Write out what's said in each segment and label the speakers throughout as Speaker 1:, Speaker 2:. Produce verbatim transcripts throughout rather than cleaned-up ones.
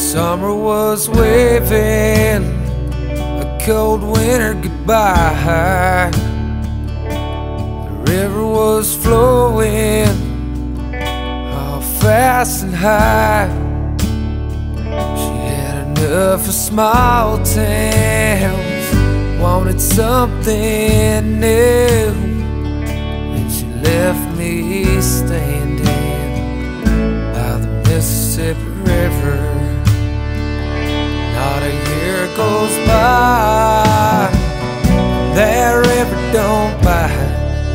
Speaker 1: Summer was waving a cold winter goodbye. The river was flowing all fast and high. She had enough of small towns, wanted something new, and she left me standing by the Mississippi River. Not a year goes by, that river don't bite.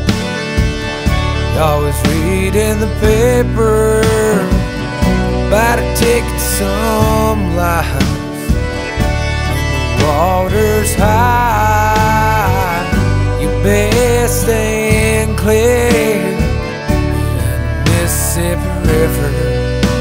Speaker 1: Always reading the paper about a ticket some lives. When the water's high, you best stand clear. And the Mississippi River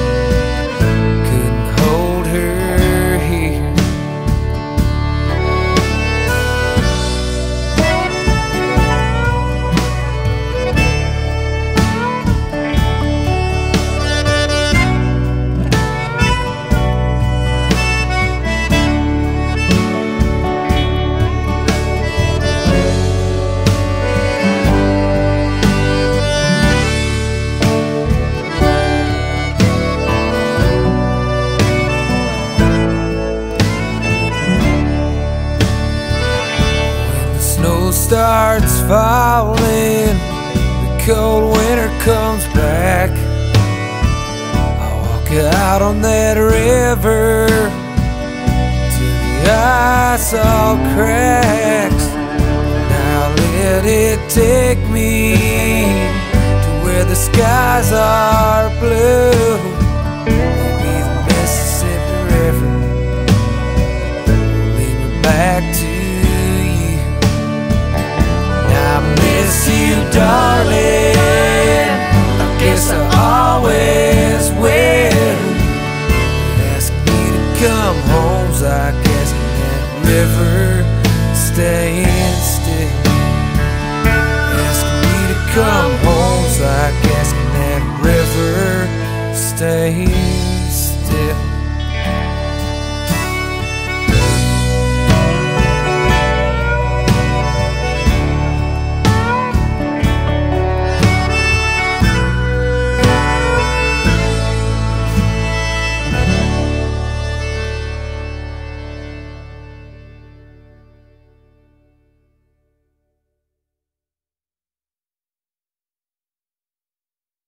Speaker 1: starts falling, the cold winter comes back. I walk out on that river till the ice all cracks. Now let it take me to where the skies are blue.